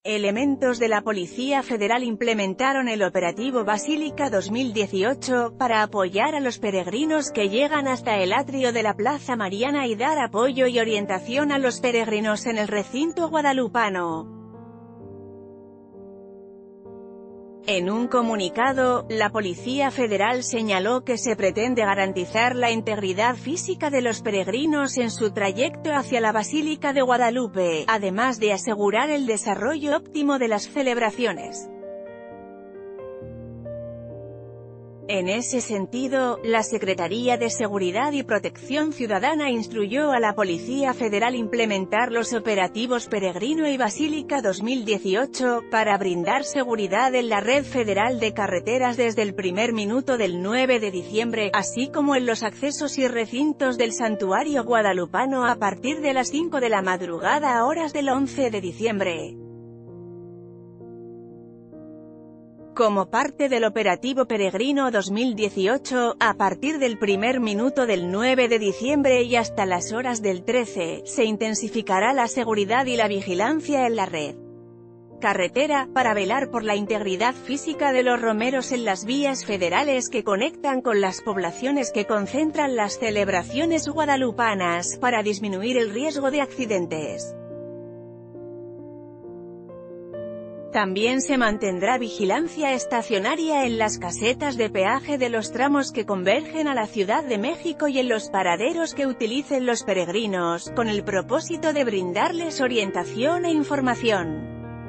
Elementos de la Policía Federal implementaron el operativo Basílica 2018, para apoyar a los peregrinos que llegan hasta el atrio de la Plaza Mariana y dar apoyo y orientación a los peregrinos en el recinto guadalupano. En un comunicado, la Policía Federal señaló que se pretende garantizar la integridad física de los peregrinos en su trayecto hacia la Basílica de Guadalupe, además de asegurar el desarrollo óptimo de las celebraciones. En ese sentido, la Secretaría de Seguridad y Protección Ciudadana instruyó a la Policía Federal implementar los operativos Peregrino y Basílica 2018, para brindar seguridad en la red federal de carreteras desde el primer minuto del 9 de diciembre, así como en los accesos y recintos del santuario guadalupano a partir de las 5 de la madrugada a horas del 11 de diciembre. Como parte del operativo Peregrino 2018, a partir del primer minuto del 9 de diciembre y hasta las horas del 13, se intensificará la seguridad y la vigilancia en la red carretera, para velar por la integridad física de los romeros en las vías federales que conectan con las poblaciones que concentran las celebraciones guadalupanas, para disminuir el riesgo de accidentes. También se mantendrá vigilancia estacionaria en las casetas de peaje de los tramos que convergen a la Ciudad de México y en los paraderos que utilicen los peregrinos, con el propósito de brindarles orientación e información.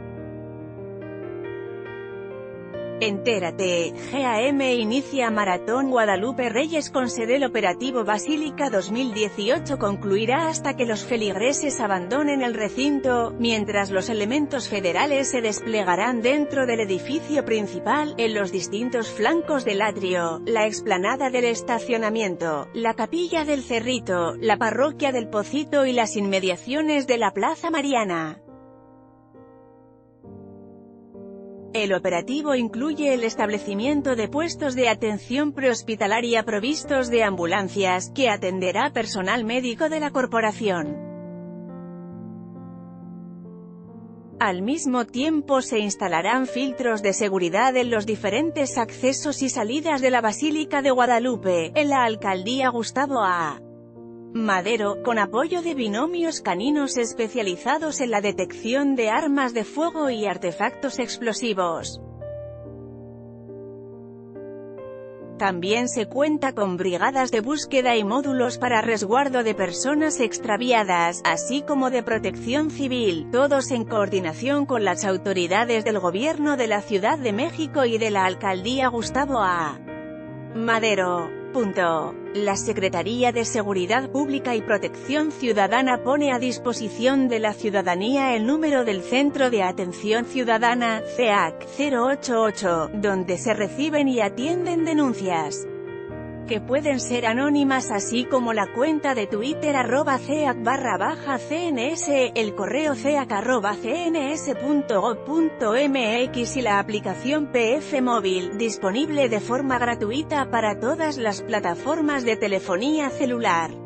Entérate, GAM inicia Maratón Guadalupe Reyes con sede. El operativo Basílica 2018 concluirá hasta que los feligreses abandonen el recinto, mientras los elementos federales se desplegarán dentro del edificio principal, en los distintos flancos del atrio, la explanada del estacionamiento, la capilla del Cerrito, la parroquia del Pocito y las inmediaciones de la Plaza Mariana. El operativo incluye el establecimiento de puestos de atención prehospitalaria provistos de ambulancias, que atenderá personal médico de la corporación. Al mismo tiempo se instalarán filtros de seguridad en los diferentes accesos y salidas de la Basílica de Guadalupe, en la Alcaldía Gustavo A. Madero, con apoyo de binomios caninos especializados en la detección de armas de fuego y artefactos explosivos. También se cuenta con brigadas de búsqueda y módulos para resguardo de personas extraviadas, así como de protección civil, todos en coordinación con las autoridades del Gobierno de la Ciudad de México y de la Alcaldía Gustavo A. Madero. La Secretaría de Seguridad Pública y Protección Ciudadana pone a disposición de la ciudadanía el número del Centro de Atención Ciudadana, CEAC, 088, donde se reciben y atienden denuncias que pueden ser anónimas, así como la cuenta de Twitter @ceac_cns, el correo ceac@cns.gov.mx y la aplicación PF Móvil, disponible de forma gratuita para todas las plataformas de telefonía celular.